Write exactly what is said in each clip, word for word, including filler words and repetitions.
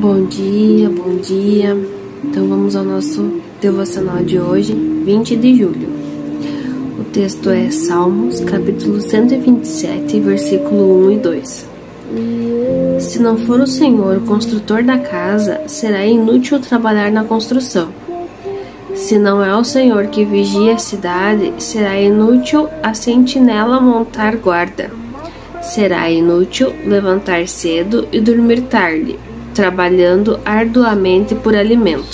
Bom dia, bom dia. Então vamos ao nosso devocional de hoje, vinte de julho. O texto é Salmos, capítulo cento e vinte e sete, versículo um e dois. Se não for o Senhor o construtor da casa, será inútil trabalhar na construção. Se não é o Senhor que vigia a cidade, será inútil a sentinela montar guarda. Será inútil levantar cedo e dormir tarde, trabalhando arduamente por alimento.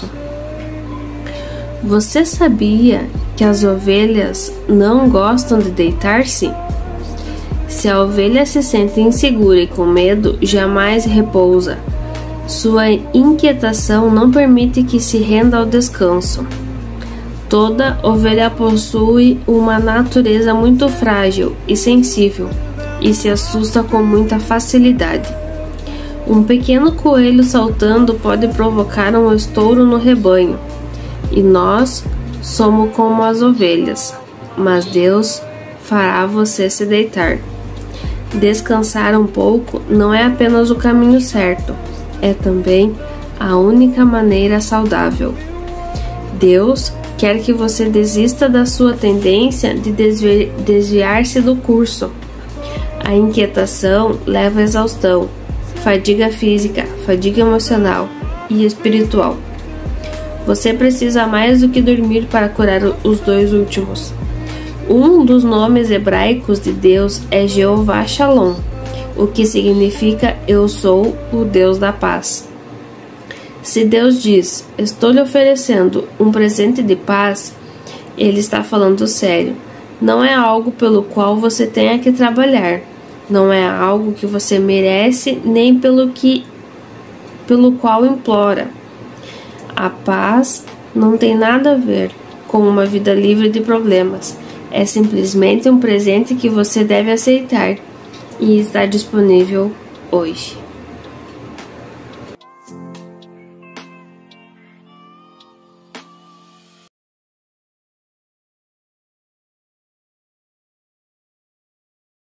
Você sabia que as ovelhas não gostam de deitar-se? Se a ovelha se sente insegura e com medo, jamais repousa. Sua inquietação não permite que se renda ao descanso. Toda ovelha possui uma natureza muito frágil e sensível e se assusta com muita facilidade. Um pequeno coelho saltando pode provocar um estouro no rebanho, e nós somos como as ovelhas, mas Deus fará você se deitar. Descansar um pouco não é apenas o caminho certo, é também a única maneira saudável. Deus quer que você desista da sua tendência de desvi- desviar-se do curso. A inquietação leva à exaustão, fadiga física, fadiga emocional e espiritual. Você precisa mais do que dormir para curar os dois últimos. Um dos nomes hebraicos de Deus é Jeová Shalom, o que significa eu sou o Deus da paz. Se Deus diz, estou lhe oferecendo um presente de paz, Ele está falando sério. Não é algo pelo qual você tenha que trabalhar. Não é algo que você merece, nem pelo que, pelo qual implora. A paz não tem nada a ver com uma vida livre de problemas. É simplesmente um presente que você deve aceitar e está disponível hoje.